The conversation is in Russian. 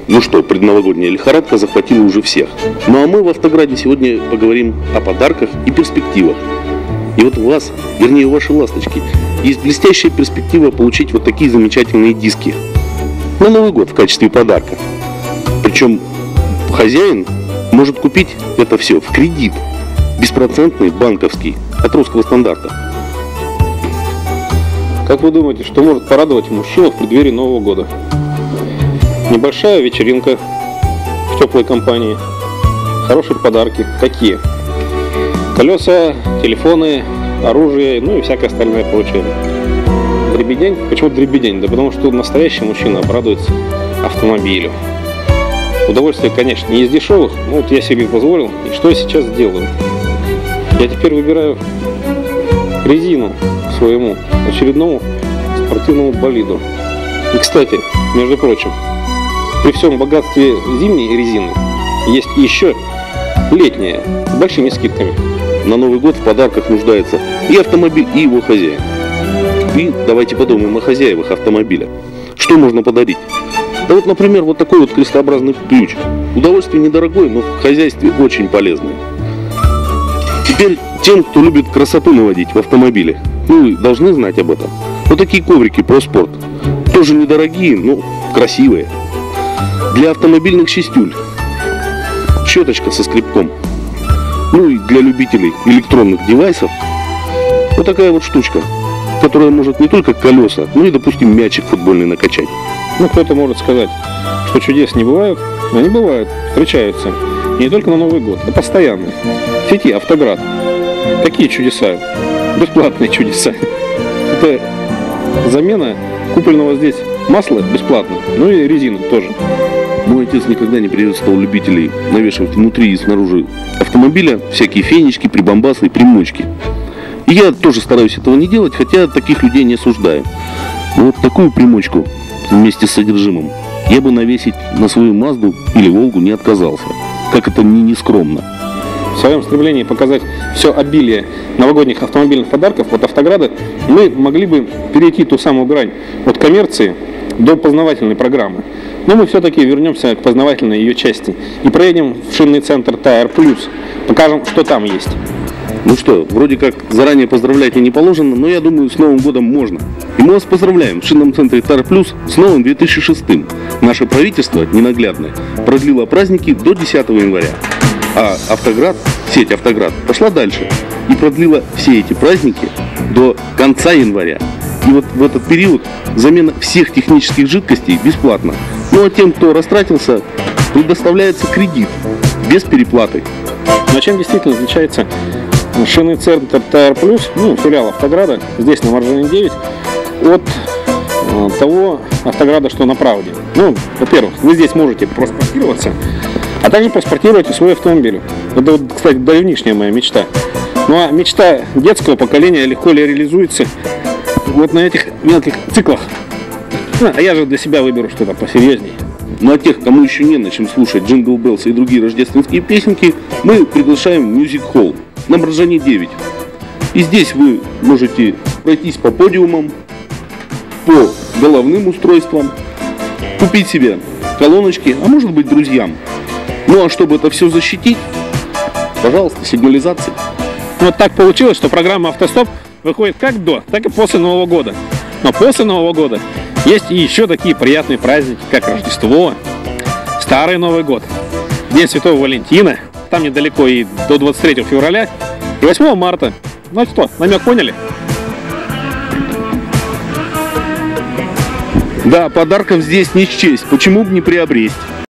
Ну что, предновогодняя лихорадка захватила уже всех. Ну а мы в Автограде сегодня поговорим о подарках и перспективах. И вот у вас, вернее у вашей ласточки, есть блестящая перспектива получить вот такие замечательные диски на Новый год в качестве подарка. Причем хозяин может купить это все в кредит, беспроцентный, банковский, от русского стандарта. Как вы думаете, что может порадовать мужчину в преддверии Нового года? Небольшая вечеринка в теплой компании, хорошие подарки. Какие? Колеса, телефоны, оружие, ну и всякое остальное прочее. Дребедень? Почему дребедень? Да потому что настоящий мужчина обрадуется автомобилю. Удовольствие, конечно, не из дешевых, но вот я себе позволил. И что я сейчас делаю? Я теперь выбираю резину своему очередному спортивному болиду. И, кстати, между прочим, при всем богатстве зимней резины есть еще летняя, с большими скидками. На Новый год в подарках нуждается и автомобиль, и его хозяин. И давайте подумаем о хозяевах автомобиля. Что можно подарить? Да вот, например, вот такой вот крестообразный ключ. Удовольствие недорогое, но в хозяйстве очень полезное. Теперь тем, кто любит красоту наводить в автомобиле, вы должны знать об этом. Вот такие коврики ProSport. Тоже недорогие, но красивые. Для автомобильных чистюль. Щеточка со скребком. Ну и для любителей электронных девайсов вот такая вот штучка, которая может не только колеса, но и, допустим, мячик футбольный накачать. Ну, кто-то может сказать, что чудес не бывают, но они бывают, встречаются. И не только на Новый год, а постоянно. В сети Автоград. Какие чудеса? Бесплатные чудеса. Это замена купленного здесь масла бесплатно, ну и резину тоже. Мой отец никогда не приветствовал любителей навешивать внутри и снаружи автомобиля всякие фенечки, прибамбасы и примочки. И я тоже стараюсь этого не делать, хотя таких людей не осуждаю. Но вот такую примочку вместе с содержимым я бы навесить на свою Мазду или Волгу не отказался. Как это не скромно. В своем стремлении показать все обилие новогодних автомобильных подарков от Автограда мы могли бы перейти ту самую грань от коммерции до познавательной программы. Но мы все-таки вернемся к познавательной ее части и проедем в шинный центр Tire Plus. Покажем, что там есть. Ну что, вроде как заранее поздравлять и не положено, но я думаю, с Новым годом можно. И мы вас поздравляем в шинном центре Tire Plus с новым 2006. Наше правительство, ненаглядное, продлило праздники до 10 января. А Автоград, сеть Автоград, пошла дальше и продлила все эти праздники до конца января. И вот в этот период замена всех технических жидкостей бесплатна. Ну а тем, кто растратился, предоставляется кредит без переплаты. Но чем действительно отличается шинный центр Tire Plus, ну, филиал Автограда, здесь на Маржине 9, от того Автограда, что на Правде? Ну, во-первых, вы здесь можете проспортироваться, а также проспортировать свой автомобиль. Это, вот, кстати, давнишняя моя мечта. Ну а мечта детского поколения легко ли реализуется вот на этих мелких циклах. А я же для себя выберу что-то посерьезней. Ну а тех, кому еще не на чем слушать Jingle Bells и другие рождественские песенки, мы приглашаем в Music Hall на Маржине 9. И здесь вы можете пройтись по подиумам, по головным устройствам, купить себе колоночки, а может быть друзьям. Ну а чтобы это все защитить, пожалуйста, сигнализация. Вот так получилось, что программа «Автостоп» выходит как до, так и после Нового года. Но после Нового года есть и еще такие приятные праздники, как Рождество, Старый Новый год, День Святого Валентина, там недалеко и до 23 февраля, и 8 марта. Ну что, намек поняли? Да, подарков здесь не счесть, почему бы не приобресть?